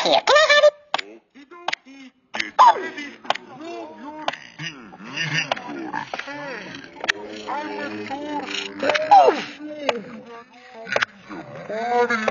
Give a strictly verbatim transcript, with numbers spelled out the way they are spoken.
hier. Okidoki. Get ready. Move your ding, ding. I'm a source. Move.